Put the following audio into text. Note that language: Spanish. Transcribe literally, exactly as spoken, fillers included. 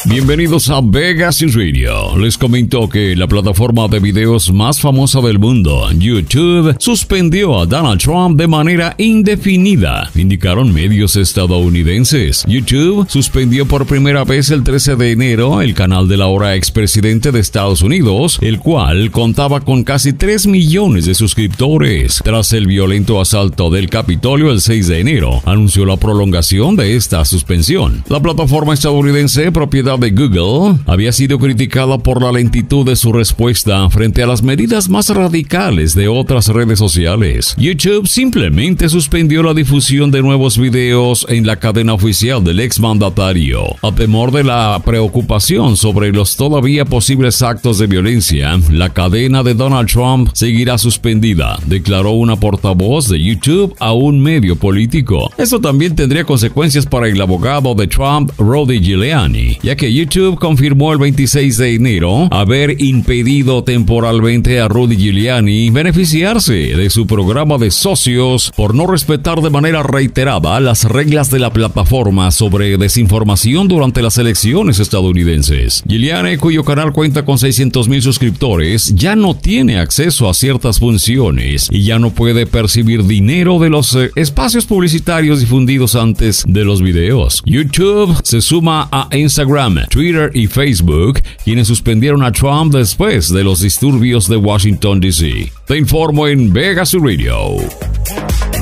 Bienvenidos a Vegas Radio. Les comento que la plataforma de videos más famosa del mundo, YouTube, suspendió a Donald Trump de manera indefinida, indicaron medios estadounidenses. YouTube suspendió por primera vez el trece de enero el canal del ahora expresidente de Estados Unidos, el cual contaba con casi tres millones de suscriptores. Tras el violento asalto del Capitolio el seis de enero, anunció la prolongación de esta suspensión. La plataforma estadounidense, propiedad de Google, había sido criticada por la lentitud de su respuesta frente a las medidas más radicales de otras redes sociales. YouTube simplemente suspendió la difusión de nuevos videos en la cadena oficial del exmandatario, a temor de la preocupación sobre los todavía posibles actos de violencia. La cadena de Donald Trump seguirá suspendida, declaró una portavoz de YouTube a un medio político. Esto también tendría consecuencias para el abogado de Trump, Rudy Giuliani, ya que YouTube confirmó el veintiséis de enero haber impedido temporalmente a Rudy Giuliani beneficiarse de su programa de socios por no respetar de manera reiterada las reglas de la plataforma sobre desinformación durante las elecciones estadounidenses. Giuliani, cuyo canal cuenta con seiscientos mil suscriptores, ya no tiene acceso a ciertas funciones y ya no puede percibir dinero de los eh, espacios publicitarios difundidos antes de los videos. YouTube se suma a Instagram, Twitter y Facebook, quienes suspendieron a Trump después de los disturbios de Washington D C. Te informo en Vegas Radio.